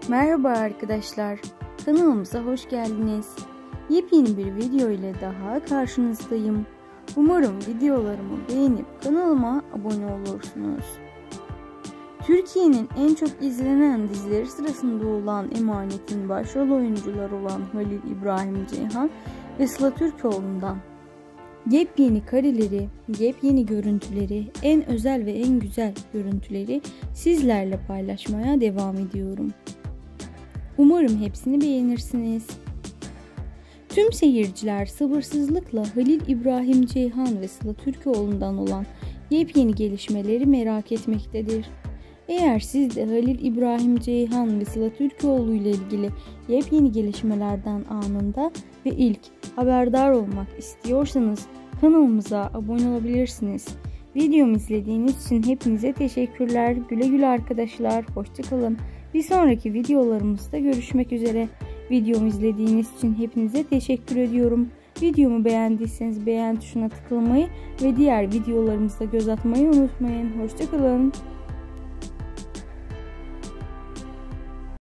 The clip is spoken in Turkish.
Merhaba arkadaşlar, kanalımıza hoş geldiniz. Yepyeni bir video ile daha karşınızdayım. Umarım videolarımı beğenip kanalıma abone olursunuz. Türkiye'nin en çok izlenen dizileri sırasında olan Emanet'in başrol oyuncuları olan Halil İbrahim Ceyhan ve Sıla Türkoğlu'ndan yepyeni kareleri, yepyeni görüntüleri, en özel ve en güzel görüntüleri sizlerle paylaşmaya devam ediyorum. Umarım hepsini beğenirsiniz. Tüm seyirciler sabırsızlıkla Halil İbrahim Ceyhan ve Sıla Türkoğlu'ndan olan yepyeni gelişmeleri merak etmektedir. Eğer siz de Halil İbrahim Ceyhan ve Sıla Türkoğlu ile ilgili yepyeni gelişmelerden anında ve ilk haberdar olmak istiyorsanız kanalımıza abone olabilirsiniz. Videomu izlediğiniz için hepinize teşekkürler. Güle güle arkadaşlar. Hoşça kalın. Bir sonraki videolarımızda görüşmek üzere. Videomu izlediğiniz için hepinize teşekkür ediyorum. Videomu beğendiyseniz beğen tuşuna tıklamayı ve diğer videolarımıza göz atmayı unutmayın. Hoşça kalın.